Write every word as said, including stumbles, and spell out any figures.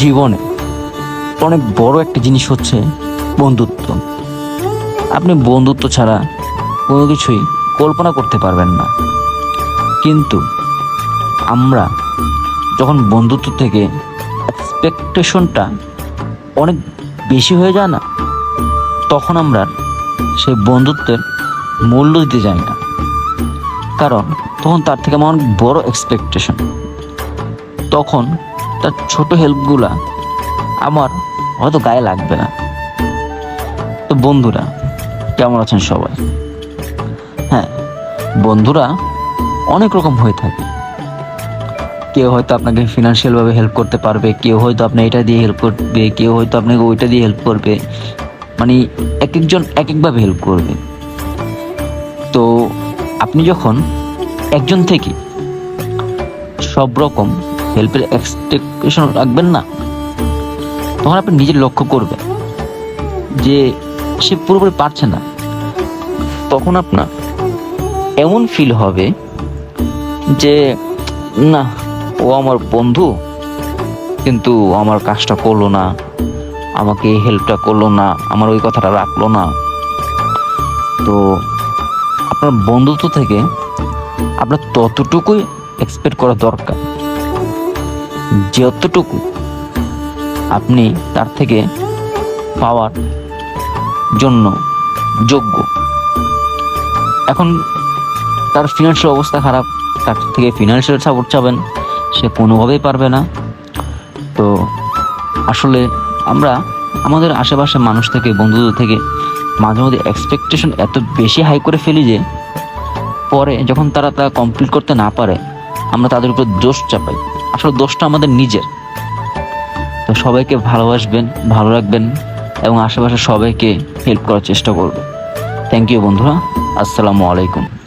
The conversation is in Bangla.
জীবনে অনেক বড় একটা জিনিস হচ্ছে বন্ধুত্ব। আপনি বন্ধুত্ব ছাড়া কোনো কিছুই কল্পনা করতে পারবেন না। কিন্তু আমরা যখন বন্ধুত্ব থেকে এক্সপেকটেশনটা অনেক বেশি হয়ে যায় না, তখন আমরা সেই বন্ধুত্বের মূল্য দিতে যাই না। কারণ তখন তার থেকে আমার অনেক বড় এক্সপেকটেশন। তখন তার ছোট হেল্পগুলা আমার হয়তো গায়ে লাগবে না। তো বন্ধুরা কেমন আছেন সবাই? হ্যাঁ, বন্ধুরা অনেক রকম হয়ে থাকে। কেউ হয়তো আপনাকে ফিনান্সিয়ালভাবে হেল্প করতে পারবে, কেউ হয়তো আপনি এটা দিয়ে হেল্প করবে, কেউ হয়তো আপনাকে ওইটা দিয়ে হেল্প করবে। মানে এক একজন এক একভাবে হেল্প করবে। তো আপনি যখন একজন থেকে সব রকম হেল্পের এক্সপেকটেশন রাখবেন না, তখন আপনি নিজের লক্ষ্য করবেন যে সে পুরোপুরি পারছে না। তখন আপনার এমন ফিল হবে যে না, ও আমার বন্ধু কিন্তু আমার কাজটা করলো না, আমাকে হেল্পটা করলো না, আমার ওই কথাটা রাখলো না। তো আপনার বন্ধুত্ব থেকে আপনার ততটুকুই এক্সপেক্ট করা দরকার, যতটুকু আপনি তার থেকে পাওয়ার জন্য যোগ্য। এখন তার ফিনান্সিয়াল অবস্থা খারাপ, তার থেকে ফিনান্সিয়াল সাপোর্ট চাবেন, সে কোনোভাবেই পারবে না। তো আসলে আমরা আমাদের আশেপাশে মানুষ থেকে, বন্ধুদের থেকে মাঝে মধ্যে এক্সপেকটেশন এত বেশি হাই করে ফেলি যে পরে যখন তারা তা কমপ্লিট করতে না পারে, আমরা তাদের উপর দোষ চাপাই। আসলে দোষটা আমাদের নিজের। তো সবাইকে ভালোবাসবেন, ভালো রাখবেন এবং আশেপাশে সবাইকে হেল্প করার চেষ্টা করবেন। থ্যাংক ইউ বন্ধুরা, আসসালামু আলাইকুম।